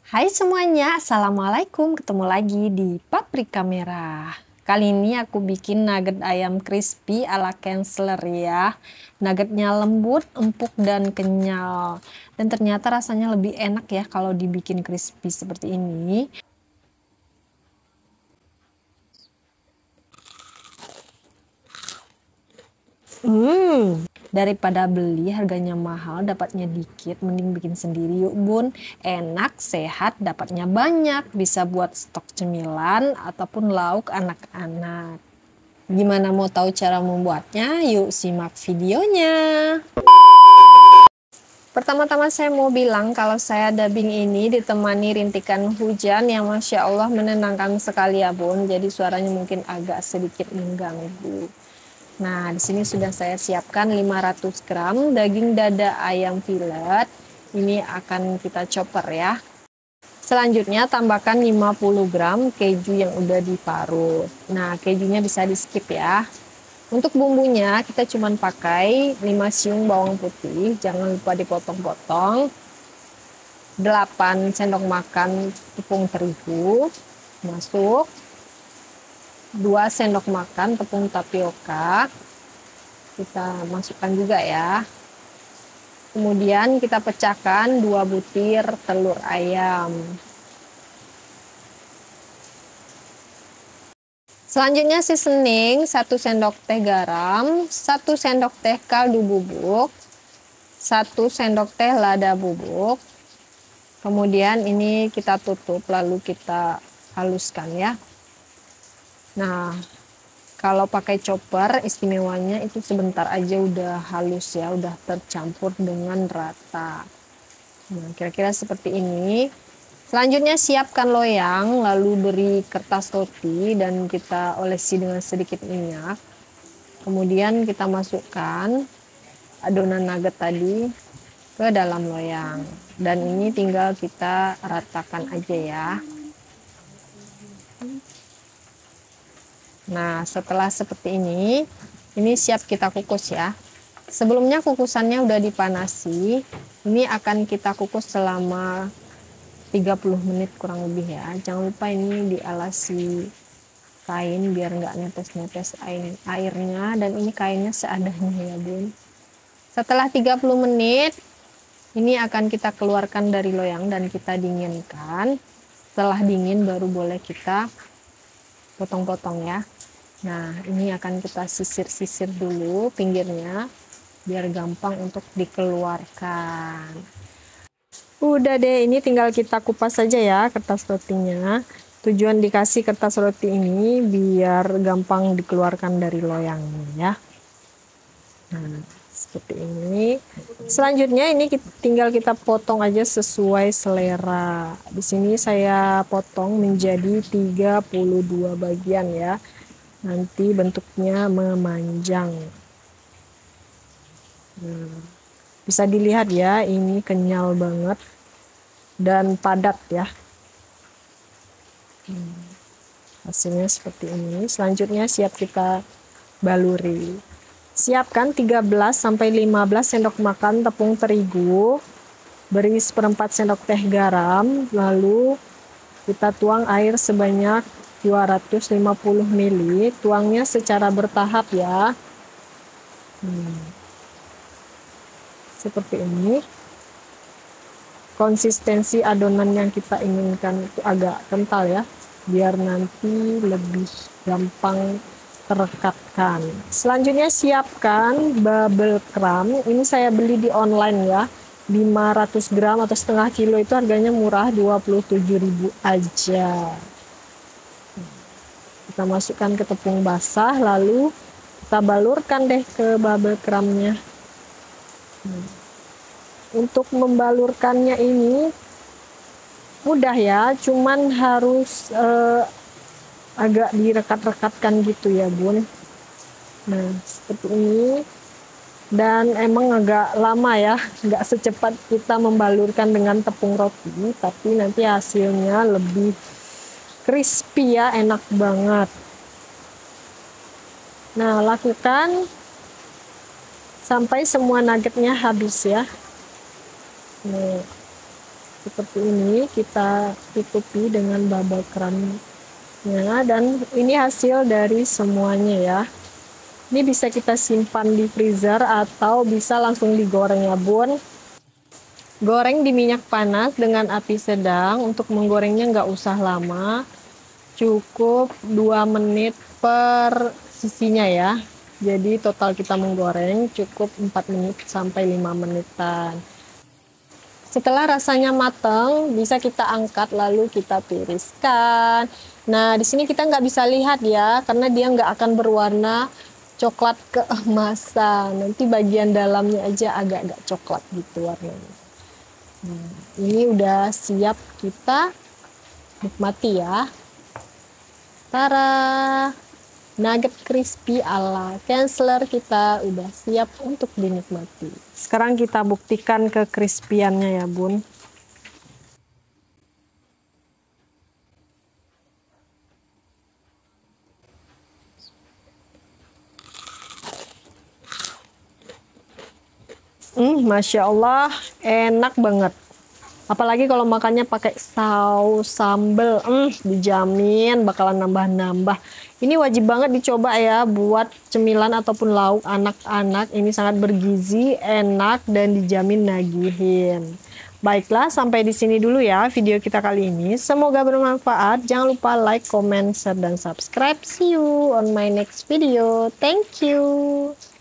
Hai semuanya, Assalamualaikum. Ketemu lagi di Paprika Merah. Kali ini aku bikin nugget ayam crispy ala Kensler ya. Nuggetnya lembut, empuk, dan kenyal. Dan ternyata rasanya lebih enak ya kalau dibikin crispy seperti ini. Daripada beli harganya mahal, dapatnya dikit, mending bikin sendiri yuk bun. Enak, sehat, dapatnya banyak, bisa buat stok cemilan ataupun lauk anak-anak. Gimana mau tahu cara membuatnya? Yuk simak videonya. Pertama-tama saya mau bilang kalau saya dubbing ini ditemani rintikan hujan yang Masya Allah menenangkan sekali ya bun. Jadi suaranya mungkin agak sedikit mengganggu. Nah, di sini sudah saya siapkan 500 gram daging dada ayam filet. Ini akan kita chopper ya. Selanjutnya tambahkan 50 gram keju yang udah diparut. Nah, kejunya bisa di skip ya. Untuk bumbunya kita cuma pakai 5 siung bawang putih, jangan lupa dipotong-potong. 8 sendok makan tepung terigu masuk. 2 sendok makan tepung tapioka kita masukkan juga ya. Kemudian kita pecahkan 2 butir telur ayam. Selanjutnya seasoning 1 sendok teh garam, 1 sendok teh kaldu bubuk, 1 sendok teh lada bubuk. Kemudian ini kita tutup lalu kita haluskan ya. Nah, kalau pakai chopper istimewanya itu sebentar aja udah halus ya, udah tercampur dengan rata. Nah, kira-kira seperti ini. Selanjutnya siapkan loyang, lalu beri kertas roti dan kita olesi dengan sedikit minyak. Kemudian kita masukkan adonan nugget tadi ke dalam loyang. Dan ini tinggal kita ratakan aja ya. Nah, setelah seperti ini siap kita kukus ya. Sebelumnya kukusannya udah dipanasi. Ini akan kita kukus selama 30 menit kurang lebih ya. Jangan lupa ini dialasi kain biar nggak netes-netes airnya. Dan ini kainnya seadanya ya bun. Setelah 30 menit, ini akan kita keluarkan dari loyang dan kita dinginkan. Setelah dingin baru boleh kita potong-potong ya. Nah, ini akan kita sisir-sisir dulu pinggirnya biar gampang untuk dikeluarkan. Udah deh, ini tinggal kita kupas saja ya kertas rotinya. Tujuan dikasih kertas roti ini biar gampang dikeluarkan dari loyangnya ya. Nah, seperti ini. Selanjutnya ini tinggal kita potong aja sesuai selera. Di sini saya potong menjadi 32 bagian ya. Nanti bentuknya memanjang. Nah, bisa dilihat ya, ini kenyal banget dan padat ya. Hasilnya seperti ini. Selanjutnya siap kita baluri. Siapkan 13-15 sendok makan tepung terigu. Beri 1/4 sendok teh garam. Lalu kita tuang air sebanyak 250 ml. Tuangnya secara bertahap ya. Seperti ini. Konsistensi adonan yang kita inginkan itu agak kental ya, biar nanti lebih gampang terekatkan. Selanjutnya siapkan bubble crumb. Ini saya beli di online ya, 500 gram atau setengah kilo itu harganya murah, 27.000 aja. Kita masukkan ke tepung basah, lalu kita balurkan deh ke bubble crumbnya. Untuk membalurkannya ini mudah ya, cuman harus agak direkat-rekatkan gitu ya bun. Nah, seperti ini. Dan emang agak lama ya, nggak secepat kita membalurkan dengan tepung roti, tapi nanti hasilnya lebih crispy ya, enak banget. Nah, lakukan sampai semua nuggetnya habis ya. Nih. seperti ini, kita tutupi dengan bubble crumbnya, dan ini hasil dari semuanya ya. Ini bisa kita simpan di freezer atau bisa langsung digoreng ya bun. Goreng di minyak panas dengan api sedang. Untuk menggorengnya nggak usah lama, cukup 2 menit per sisinya ya. Jadi total kita menggoreng cukup 4 menit sampai 5 menitan. Setelah rasanya matang, bisa kita angkat lalu kita tiriskan. Nah, di sini kita nggak bisa lihat ya, karena dia nggak akan berwarna coklat keemasan. Nanti bagian dalamnya aja agak-agak coklat gitu warnanya. Nah, ini udah siap kita nikmati ya. Tara! Nugget crispy ala Kansler kita udah siap untuk dinikmati. Sekarang kita buktikan kekrispiannya ya bun. Masya Allah, enak banget. Apalagi kalau makannya pakai saus sambal, dijamin bakalan nambah-nambah. Ini wajib banget dicoba ya buat cemilan ataupun lauk anak-anak. Ini sangat bergizi, enak, dan dijamin nagihin. Baiklah, sampai di sini dulu ya video kita kali ini. Semoga bermanfaat. Jangan lupa like, comment, share, dan subscribe. See you on my next video. Thank you.